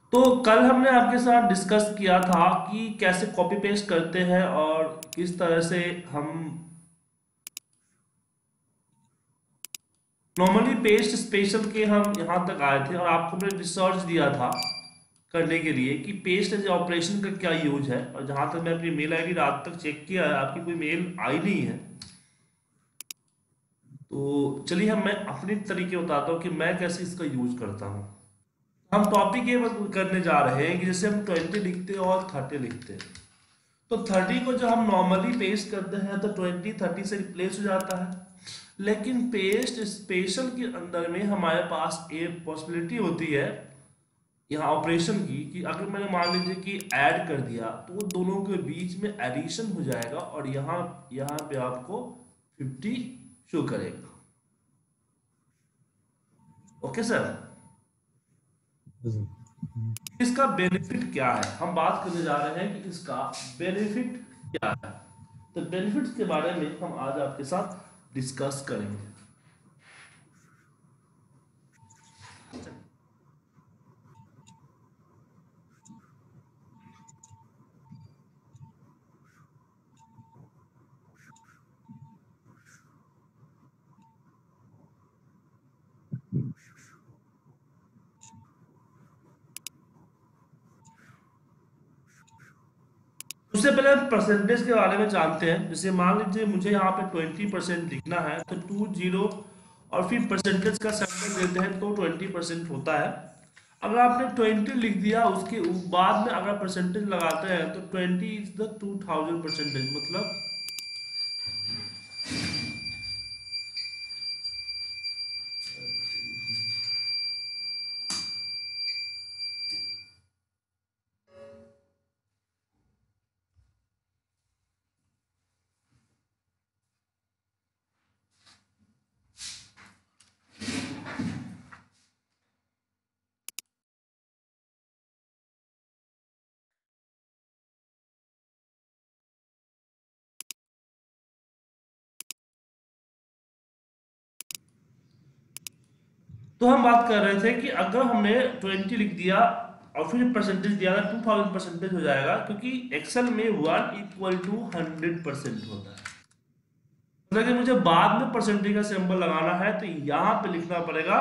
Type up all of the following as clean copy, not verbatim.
तो कल हमने आपके साथ डिस्कस किया था कि कैसे कॉपी पेस्ट करते हैं और किस तरह से हम नॉर्मली पेस्ट स्पेशल के हम यहाँ तक आए थे और आपको मैंने रिसर्च दिया था करने के लिए कि पेस्ट एज ऑपरेशन का क्या यूज है। और जहाँ तक मैं अपनी मेल आईडी रात तक चेक किया है, आपकी कोई मेल आई नहीं है। तो चलिए मैं अपनी तरीके बताता हूँ कि मैं कैसे इसका यूज करता हूँ। हम टॉपिक ये करने जा रहे हैं कि जैसे हम 20 लिखते हैं और 30 लिखते हैं, तो 30 को जब हम नॉर्मली पेस्ट करते हैं तो 20 30 से रिप्लेस हो जाता है। लेकिन पेस्ट स्पेशल के अंदर में हमारे पास एक पॉसिबिलिटी होती है यहाँ ऑपरेशन की कि अगर मैंने मान लीजिए कि ऐड कर दिया तो वो दोनों के बीच में एडिशन हो जाएगा और यहाँ यहाँ पे आपको 50 शो करेगा। Okay sir. इसका बेनिफिट क्या है, हम बात करने जा रहे हैं कि इसका बेनिफिट क्या है। तो बेनिफिट्स के बारे में हम आज आपके साथ डिस्कस करेंगे। उससे पहले हम परसेंटेज के बारे में जानते हैं। जैसे मान लीजिए मुझे यहाँ पे 20% लिखना है तो 20 और फिर परसेंटेज का सैंपल देते हैं तो 20% होता है। अगर आपने 20 लिख दिया उसके बाद में अगर परसेंटेज लगाते हैं तो 20 इज द 2000 परसेंटेज, मतलब तो हम बात कर रहे थे कि अगर हमने 20 लिख दिया और फिर परसेंटेज दिया था 2000 परसेंटेज हो जाएगा, क्योंकि एक्सेल में 1 = 100% होता है। मतलब कि मुझे बाद में परसेंटेज का सिंबल लगाना है तो यहाँ पे लिखना पड़ेगा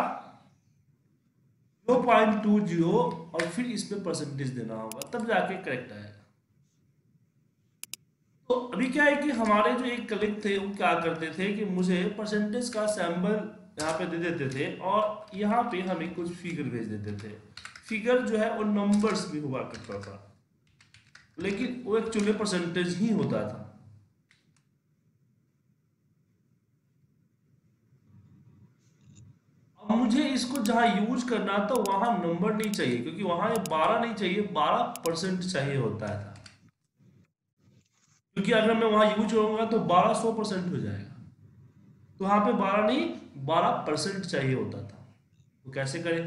0.20 और फिर इसमें परसेंटेज देना होगा, तब जाके करेक्ट आएगा। तो अभी क्या है कि हमारे जो एक कलीग थे वो क्या करते थे कि मुझे परसेंटेज का सैंपल यहाँ पे दे देते थे और यहाँ पे हमें कुछ फिगर भेज देते थे। फिगर जो है वो नंबर्स भी हुआ करता था, लेकिन वो एक्चुअली परसेंटेज ही होता था। अब मुझे इसको जहाँ यूज करना था वहां नंबर नहीं चाहिए, क्योंकि वहां 12 नहीं चाहिए, 12% चाहिए होता था। क्योंकि अगर मैं वहां यूज करूंगा तो 1200% हो जाएगा। तो वहां पे 12 नहीं, 12% चाहिए होता था। तो कैसे करें?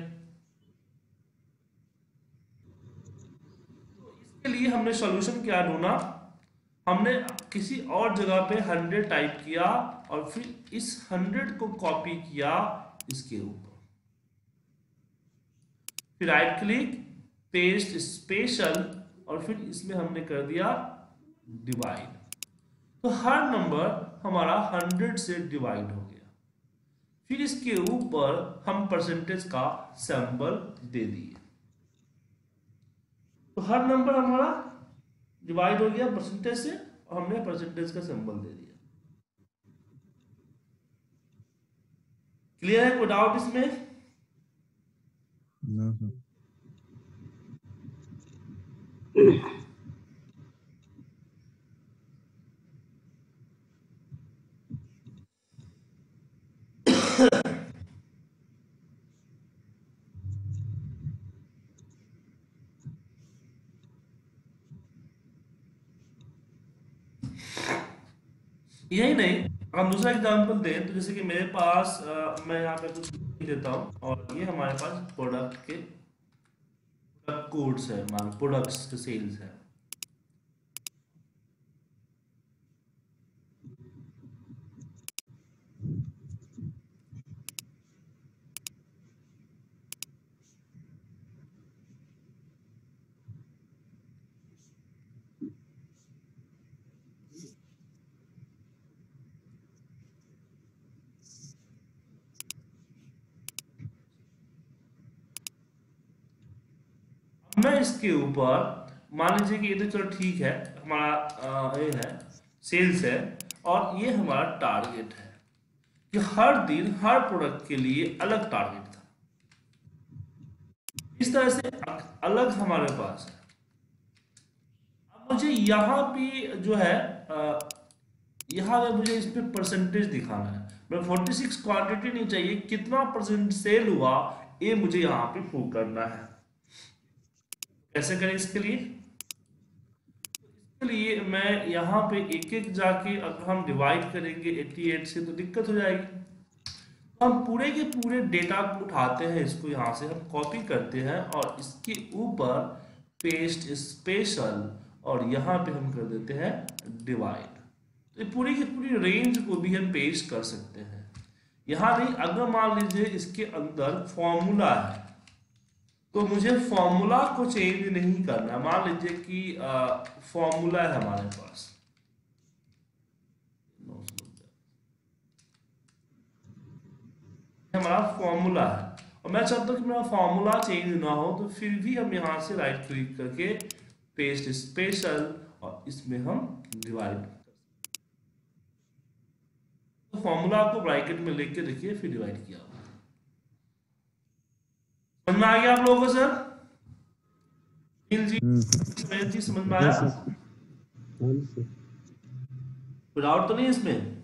तो इसके लिए हमने सॉल्यूशन क्या ढूंढा। हमने किसी और जगह पे 100 टाइप किया और फिर इस 100 को कॉपी किया इसके ऊपर, फिर राइट क्लिक, पेस्ट स्पेशल, और फिर इसमें हमने कर दिया डिवाइड। तो हर नंबर हमारा 100 से डिवाइड हो गया। फिर इसके ऊपर हम परसेंटेज का सैंबल दे दिए, तो हर नंबर हमारा डिवाइड हो गया परसेंटेज से और हमने परसेंटेज का सिंबल दे दिया। क्लियर है? कोई डाउट इसमें? No, sir. यही नहीं, अगर हम दूसरा एग्जांपल दें तो जैसे कि मेरे पास मैं यहाँ पे कुछ लिख देता हूँ और ये हमारे पास प्रोडक्ट के प्रोडक्ट कोड्स है, मान प्रोडक्ट्स के सेल्स है। मैं इसके ऊपर मान लीजिए कि ये तो चलो ठीक है, हमारा ये है सेल्स है, और ये हमारा टारगेट है कि हर दिन हर प्रोडक्ट के लिए अलग टारगेट था। इस तरह से अलग हमारे पास है। अब मुझे यहाँ पे जो है यहाँ पे मुझे इस पे परसेंटेज दिखाना है। मैं 46 क्वांटिटी नहीं चाहिए, कितना परसेंट सेल हुआ ये मुझे यहाँ पे प्रूव करना है। कैसे करें इसके लिए? इसके लिए मैं यहाँ पे एक एक जाके अगर हम डिवाइड करेंगे 88 से तो दिक्कत हो जाएगी। तो हम पूरे के पूरे डेटा को उठाते हैं, इसको यहाँ से हम कॉपी करते हैं और इसके ऊपर पेस्ट स्पेशल, और यहाँ पे हम कर देते हैं डिवाइड। तो पूरी की पूरी रेंज को भी हम पेस्ट कर सकते हैं। यहाँ नहीं, अगर मान लीजिए इसके अंदर फॉर्मूला है तो मुझे फॉर्मूला को चेंज नहीं करना। मान लीजिए कि फॉर्मूला है हमारे पास, हमारा फॉर्मूला है और मैं चाहता हूं कि मेरा फॉर्मूला चेंज ना हो, तो फिर भी हम यहां से राइट क्लिक करके पेस्ट स्पेशल और इसमें हम डिवाइड, तो फॉर्मूला को ब्रैकेट में लेके देखिए फिर डिवाइड किया। समझ में आ गया आप लोगों को सर? जी समझ में आया? कोई डाउट तो नहीं इसमें?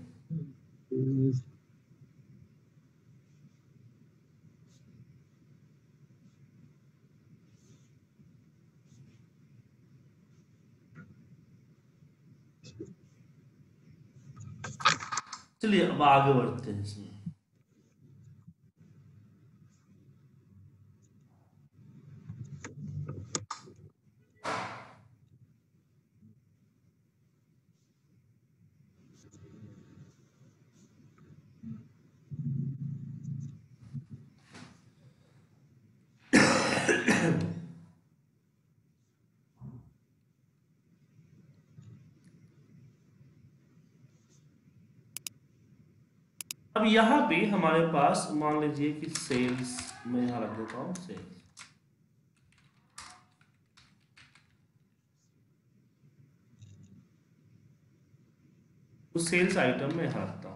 चलिए अब आगे बढ़ते हैं इसमें। अब यहाँ पे हमारे पास मान लीजिए कि सेल्स, मैं यहाँ रख देता हूँ सेल्स, तो सेल्स आइटम में यहाँ रखता हूँ।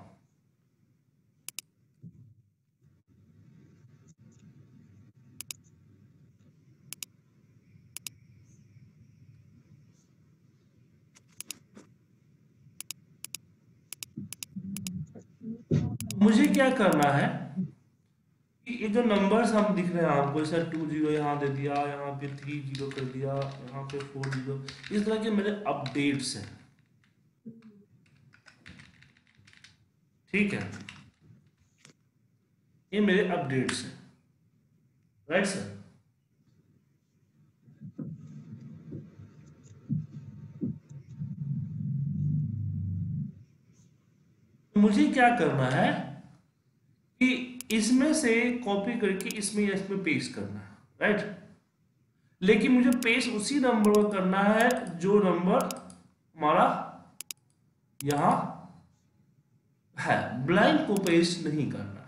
मुझे क्या करना है कि ये जो नंबर्स हम दिख रहे हैं आपको, सर 20 यहाँ दे दिया, यहाँ पे 30 कर दिया, यहाँ पे 40, इस तरह के मेरे अपडेट्स हैं। ठीक है, ये मेरे अपडेट्स हैं, राइट सर? मुझे क्या करना है कि इसमें से कॉपी करके इसमें या इसमें पेस्ट करना है, राइट? लेकिन मुझे पेस्ट उसी नंबर पर करना है जो नंबर हमारा यहां है, ब्लैंक को पेस्ट नहीं करना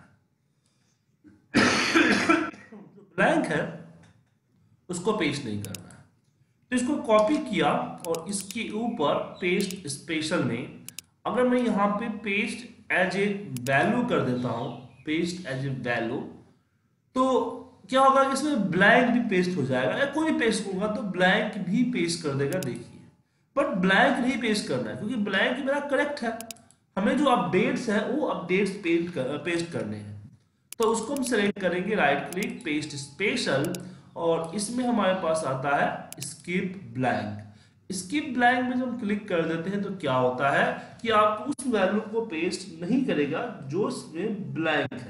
है। जो ब्लैंक है उसको पेस्ट नहीं करना है। तो इसको कॉपी किया और इसके ऊपर पेस्ट स्पेशल में अगर मैं यहाँ पे पेस्ट एज ए वैल्यू कर देता हूँ, पेस्ट एज ए वैल्यू, तो क्या होगा कि इसमें ब्लैंक भी पेस्ट हो जाएगा, या कोई पेस्ट होगा तो ब्लैंक भी पेस्ट कर देगा। देखिए, बट ब्लैंक नहीं पेस्ट करना है क्योंकि ब्लैंक मेरा करेक्ट है। हमें जो अपडेट्स है वो अपडेट्स पेस्ट करने हैं। तो उसको हम सेलेक्ट करेंगे, राइट क्लिक, पेस्ट स्पेशल, और इसमें हमारे पास आता है स्किप ब्लैंक। स्किप ब्लैंक में जब हम क्लिक कर देते हैं तो क्या होता है कि आप उस वैल्यू को पेस्ट नहीं करेगा जो इसमें ब्लैंक है।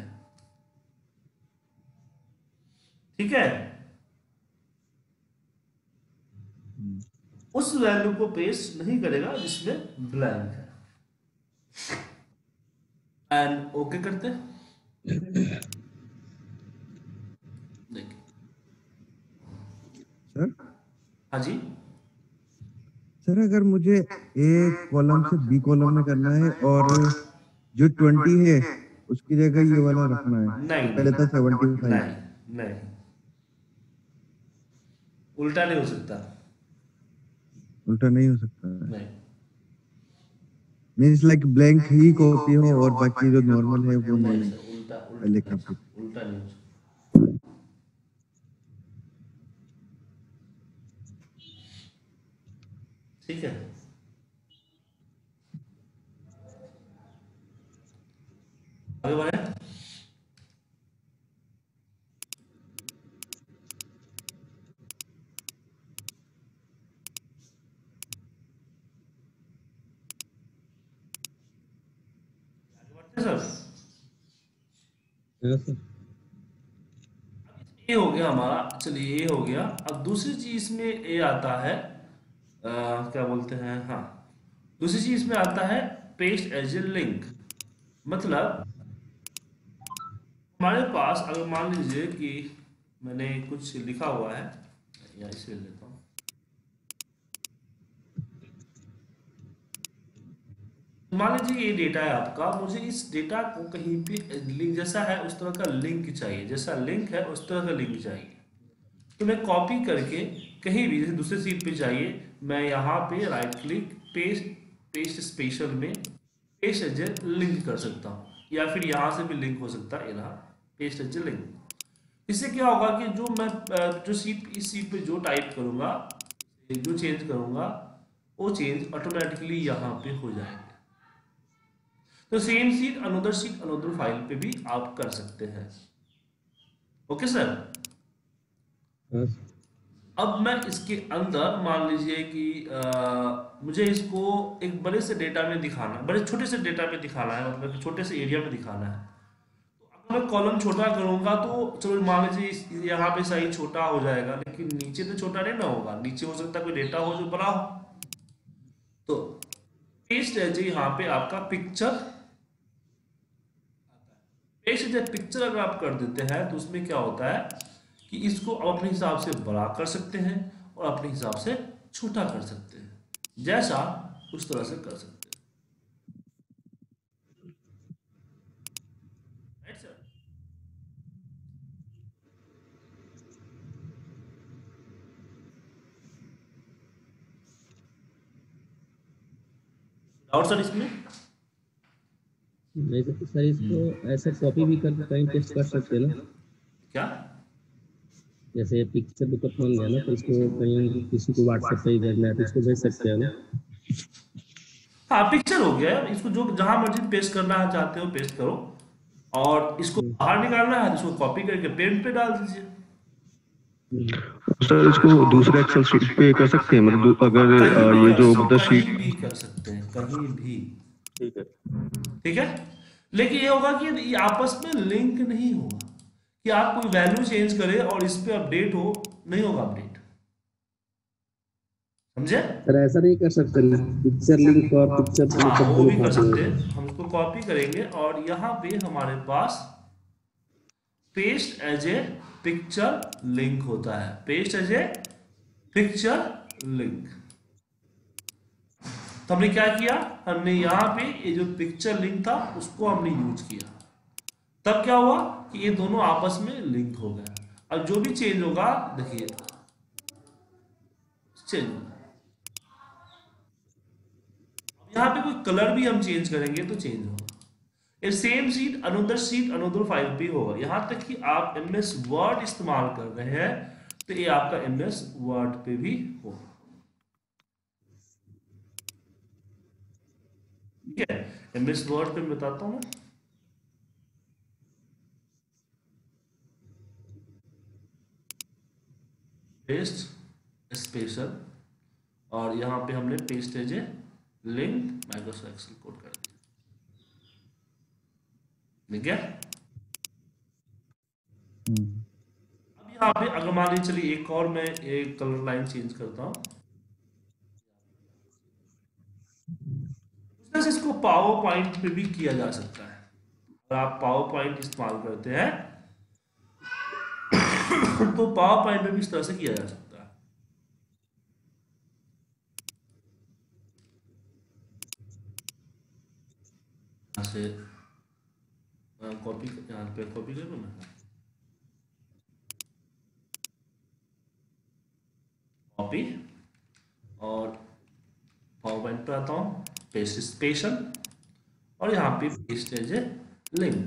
ठीक है, उस वैल्यू को पेस्ट नहीं करेगा जिसमें ब्लैंक है। एंड ओके करते हैं। देखिए सर, हाँ जी सर अगर मुझे ए कॉलम से बी कॉलम में करना है और जो 20 है उसकी जगह ये वाला रखना है, नहीं, तो पहले था 75। नहीं नहीं, उल्टा नहीं हो सकता। उल्टा नहीं हो सकता है। नहीं। मीन्स लाइक ब्लैंक ही कॉपी हो और बाकी जो नॉर्मल है वो नहीं नहीं सर, उल्टा उल्टा लिखा नहीं, फिर। उल्टा नहीं हो सकता। ठीक है। आगे बढ़े। आगे बढ़ते हैं सर। हाँ सर। ये हो गया हमारा, चलिए ये हो गया। अब दूसरी चीज में ये आता है, क्या बोलते हैं, हाँ, दूसरी चीज में आता है पेस्ट एज ए लिंक। मतलब हमारे पास अगर मान लीजिए कि मैंने कुछ लिखा हुआ है, या इसे लेता हूँ। मान लीजिए ये डेटा है आपका, मुझे इस डेटा को कहीं पे लिंक जैसा है उस तरह का लिंक चाहिए, जैसा लिंक है उस तरह का लिंक चाहिए। तो मैं कॉपी करके कहीं भी, जैसे दूसरे सीट पे चाहिए, मैं यहाँ पे right click, paste, paste special में पेस्ट एज ए लिंक कर सकता हूँ, या फिर यहाँ से भी लिंक हो सकता है, यहाँ पेस्ट एज ए लिंक। इससे क्या होगा कि जो मैं जो सीट, इस सीट पे जो टाइप करूँगा, जो चेंज करूँगा, वो चेंज ऑटोमेटिकली यहाँ पे हो जाएंगे। तो सेम सीट अनदर फाइल पे भी आप कर सकते हैं। Okay sir. हाँ सर। अब मैं इसके अंदर मान लीजिए कि मुझे इसको एक बड़े से डेटा में दिखाना है, बड़े छोटे से डेटा में दिखाना है, मतलब कि छोटे से एरिया में दिखाना है। तो अगर मैं कॉलम छोटा करूंगा तो चलो मान लीजिए यहाँ पे साइज छोटा हो जाएगा, लेकिन नीचे तो छोटा नहीं ना होगा, नीचे हो सकता है कोई डेटा हो जो बड़ा हो। तो पेस्ट एज यहाँ पे आपका पिक्चर, पेस्ट एज पिक्चर अगर आप कर देते हैं तो उसमें क्या होता है कि इसको आप अपने हिसाब से बड़ा कर सकते हैं और अपने हिसाब से छोटा कर सकते हैं, जैसा उस तरह से कर सकते हैं। Right sir. डाउट सर इसमें? नहीं सर, सर इसको ऐसे कॉपी भी करके कहीं पेस्ट कर सकते हैं ना? क्या? जैसे पिक्चर बुकअप मान लिया ना, तो इसको कहीं किसी को व्हाट्सएप पे ही भेजना है तो इसको भेज सकते हैं ना? हाँ, पिक्चर हो गया, इसको जो जहां मर्जी पेस्ट करना है चाहते हो पेस्ट करो, और इसको हम्म, बाहर निकालना है तो इसको कॉपी करके पेन पे डाल दीजिए। हम्म। सर इसको दूसरे एक्सेल शीट पे कर सकते हैं, मतलब अगर कहीं भी ये कर जो सकते, मतलब शीट। कहीं भी कर सकते हैं, कहीं भी। ठीक है। ठीक है। लेकिन ये होगा कि ये आपस में लिंक नहीं होगा, कि आप कोई वैल्यू चेंज करें और इस पे अपडेट हो, नहीं होगा अपडेट। समझे? सर ऐसा नहीं कर सकते पिक्चर लिंक और पिक्चर हाँ, मतलब वो दोनों भी कर साथ सकते में? हैं। हम इसको कॉपी करेंगे और यहाँ पे हमारे पास paste as a picture link होता है, paste as a picture link. तो हमने क्या किया, हमने यहाँ पे ये जो पिक्चर लिंक था उसको हमने यूज किया। तब क्या हुआ कि ये दोनों आपस में लिंक हो गए। अब जो भी चेंज होगा, देखिए चेंज होगा। अब यहाँ पे कोई कलर भी हम चेंज करेंगे तो चेंज होगा। ये सेम सीट अनदर फाइल पे होगा। यहां तक कि आप एमएस वर्ड इस्तेमाल कर रहे हैं तो ये आपका एमएस वर्ड पे भी होगा। ठीक है। एमएस वर्ड पे मैं बताता हूँ। पेस्ट स्पेशल, और यहाँ पे हमने paste as a link Microsoft Excel code कर दिया। ठीक है। अब यहाँ पे अगर मान लीजिए, चलिए एक और मैं एक कलर लाइन चेंज करता हूँ। उस तरह से इसको पावर पॉइंट पे भी किया जा सकता है। अगर आप पावर पॉइंट इस्तेमाल करते हैं तो पावर पॉइंट पे भी इस तरह से किया जा सकता है। यहाँ से कॉपी, यहाँ पे कॉपी करूँ मैं। कॉपी और पावर पॉइंट पे आता हूँ, पेस्ट स्पेशल, और यहाँ पे पेस्ट एज ए लिंक।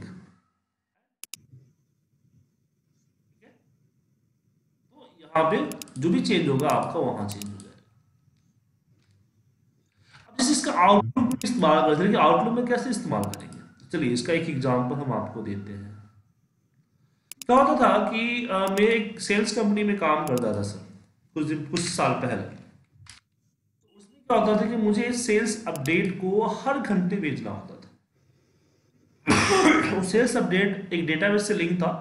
तो यहाँ पे जो भी चेंज होगा आपका वहां चेंज हो जाएगा। अब जैसे इसका आउटलुक में इस्तेमाल करते हैं कि आउटलुक में कैसे इस्तेमाल करेंगे, चलिए इसका एक एग्जांपल हम आपको देते हैं। क्या होता था कि मैं एक सेल्स कंपनी में काम करता था सर, कुछ साल पहले। उसमें क्या होता था कि मुझे सेल्स अपडेट को हर घंटे भेजना होता था। वो सेल्स अपडेट एक डेटाबेस से लिंक था,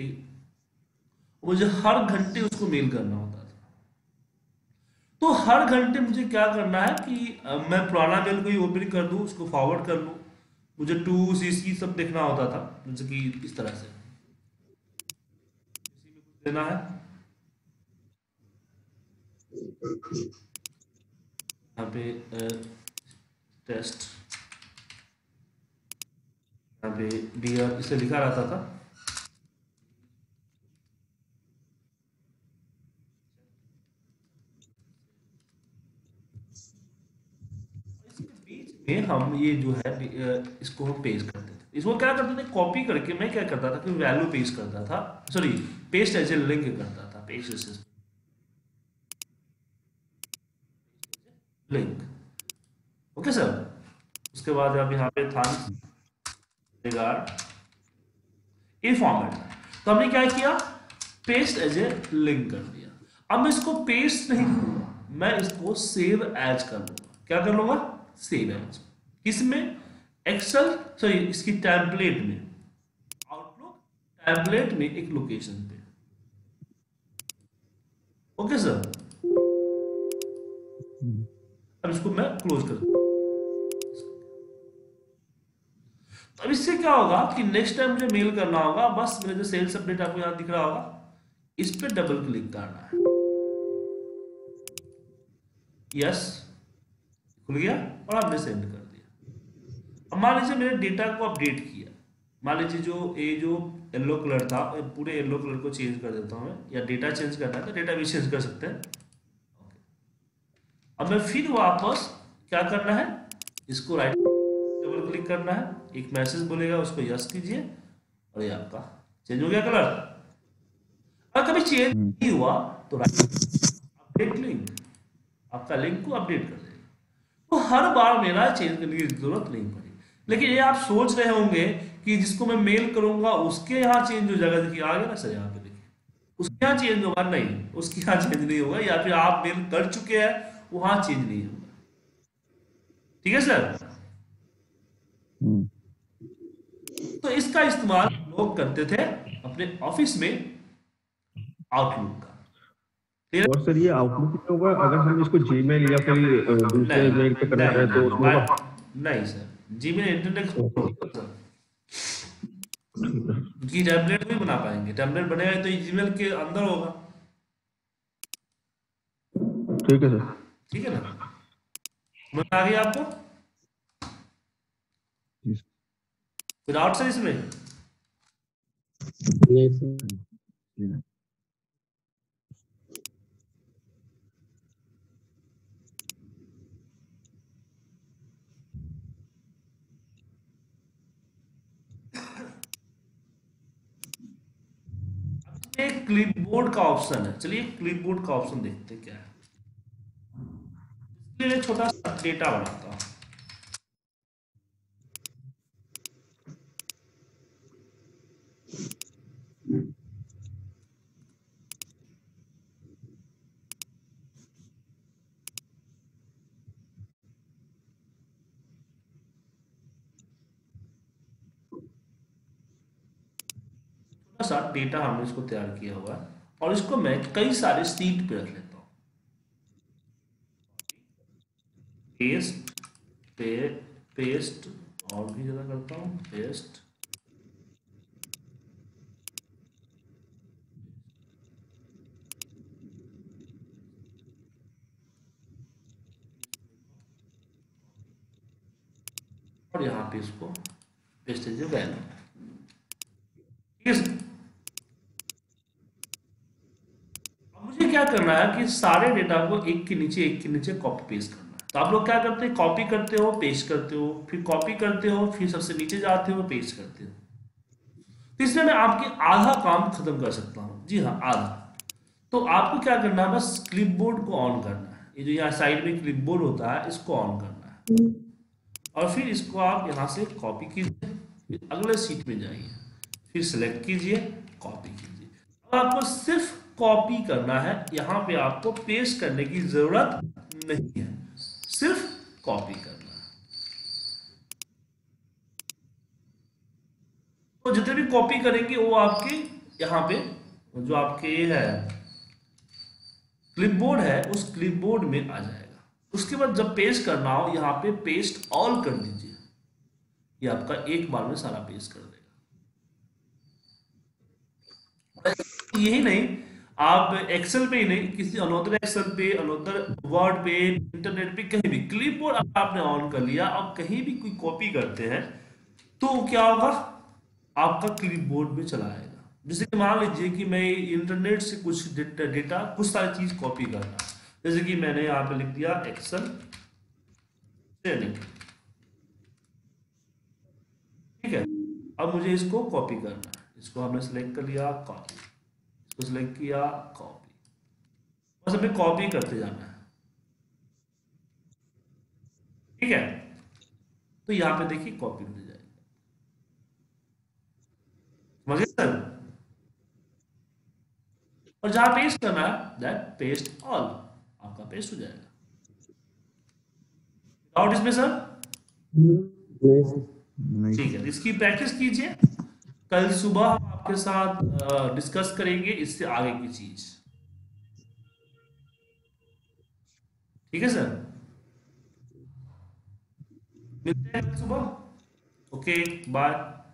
मुझे हर घंटे उसको मेल करना होता था। तो हर घंटे मुझे क्या करना है कि मैं पुराना मेल को ही ओपन कर दूं, उसको फॉरवर्ड कर लूं, मुझे टू सीसी सब देखना होता था, जैसे कि इस तरह से देना है। यहाँ पे टेस्ट, यहाँ पे डियर इसे लिखा रहता था। इसके बीच में हम ये जो है इसको हम पेस्ट करते थे। इसको क्या करते थे, कॉपी करके मैं क्या करता था कि वैल्यू पेस्ट करता था, sorry paste as a link करता था, paste as link. Okay sir. उसके बाद अब यहाँ पे था रिगार्ड ए फॉर्मेट, तो हमने क्या किया, पेस्ट एज ए लिंक कर दिया। अब मैं इसको पेस्ट नहीं करूंगा, मैं इसको सेव एज कर लूंगा। क्या कर लूंगा, सेव एज। किसमें, एक्सेल, सॉरी इसकी टेम्पलेट में, आउटलुक टेम्पलेट में एक लोकेशन पे। Okay sir. अब इसको मैं क्लोज कर दूंगा। अब इससे क्या होगा कि नेक्स्ट टाइम मुझे मेल करना होगा, बस मेरे जो सेल्स अपडेट आपको यहां दिख रहा होगा, इस पे डबल क्लिक करना है। यस, खुल गया और हमने सेंड कर दिया। अब मान लीजिए मैंने डेटा को अपडेट किया, मान लीजिए जो येलो कलर था, पूरे येलो कलर को चेंज कर देता हूं मैं, या डेटा चेंज करना है तो डेटा भी चेंज कर सकते हैं। अब मैं फिर वापस क्या करना है, इसको राइट डबल क्लिक करना है, एक मैसेज बोलेगा उसको यस कीजिए, और ये आपका चेंज हो गया कलर। अगर कभी चेंज नहीं हुआ तो राइट अपडेट लिंक, आपका लिंक को अपडेट कर देगा। तो हर बार मेरा चेंज करने की जरूरत नहीं पड़ी। लेकिन ये आप सोच रहे होंगे कि जिसको मैं मेल करूंगा उसके यहाँ चेंज हो जाएगा। देखिए आ गया ना सर, यहाँ पे देखिए उसके यहाँ चेंज होगा, नहीं उसके यहाँ चेंज नहीं होगा, या फिर आप मेल कर चुके हैं वहां चेंज नहीं होगा। ठीक है सर। तो इसका इस्तेमाल लोग करते थे अपने ऑफिस में आउटलुक का। और सर ये आउटलुक में होगा, अगर हम इसको जीमेल या फिर दूसरे मेल पे करना है तो उसमें होगा? नहीं सर, जीमेल इंटरनेट की टैबलेट नहीं बना पाएंगे, टैबलेट बनेगा तो जीमेल के अंदर होगा। ठीक है सर। ठीक है ना, समझ आ गया आपको? विदाउट सर इसमें नहीं सर। एक क्लिपबोर्ड का ऑप्शन है, चलिए क्लिपबोर्ड का ऑप्शन देखते हैं क्या है। इसके लिए छोटा सा डेटा बनाता हूं। छोटा सा डेटा हमने इसको तैयार किया हुआ है, और इसको मैं कई सारे सीट पे रख लेता हूं। पेस्ट पे पेस्ट, और भी ज्यादा करता हूं, पेस्ट, और यहाँ पे इसको पेस्ट कीजिए वैल्यू। ठीक है। अब मुझे क्या करना है कि सारे डेटा को एक के नीचे कॉपी पेस्ट करना है। तो आप लोग क्या करते हैं, कॉपी करते हो, पेस्ट करते हो, फिर कॉपी करते हो, फिर सबसे नीचे जाते हो, पेस्ट करते हो। तो इसमें मैं आपके आधा काम खत्म कर सकता हूँ। जी हाँ, आधा। तो आपको क्या करना है, बस क्लिपबोर्ड को ऑन करना है। ये जो यहाँ साइड में क्लिपबोर्ड होता है, इसको ऑन करना है और फिर इसको आप यहाँ से कॉपी कीजिए, फिर अगले सीट में जाइए, फिर सेलेक्ट कीजिए, कॉपी कीजिए। अब आपको सिर्फ कॉपी करना है, यहाँ पे आपको पेस्ट करने की जरूरत नहीं है, सिर्फ कॉपी करना है। तो जितने भी कॉपी करेंगे वो आपके यहाँ पे जो आपके है क्लिपबोर्ड है, उस क्लिपबोर्ड में आ जाएगा। उसके बाद जब पेस्ट करना हो, यहाँ पे पेस्ट ऑल कर दीजिए, ये आपका एक बार में सारा पेस्ट कर देगा। यही नहीं, आप एक्सेल पे ही नहीं, किसी अनोदर एक्सेल पे, अनोदर वर्ड पे, इंटरनेट पे, कहीं भी क्लिपबोर्ड आपने ऑन कर लिया, आप कहीं भी कोई कॉपी करते हैं तो क्या होगा, आपका क्लिपबोर्ड में चला आएगा। जैसे कि मान लीजिए कि मैं इंटरनेट से कुछ डेटा कुछ सारी चीज कॉपी करना, जैसे कि मैंने यहाँ पे लिख दिया एक्सेल ट्रेनिंग, ठीक है। अब मुझे इसको कॉपी करना है, इसको हमने सेलेक्ट कर लिया, कॉपी, इसको सेलेक्ट किया, कॉपी, बस हमें कॉपी करते जाना है, ठीक है। तो यहाँ पे देखिए कॉपी हो जाएगी, समझ गए सर। और जहां पेस्ट करना है दैट पेस्ट ऑल, आपका पेस्ट हो जाएगा। डाउट इसमें सर? नहीं। ठीक है, इसकी प्रैक्टिस कीजिए, कल सुबह हम आपके साथ डिस्कस करेंगे इससे आगे की चीज, ठीक है सर। मिलते हैं कल सुबह, ओके बाय।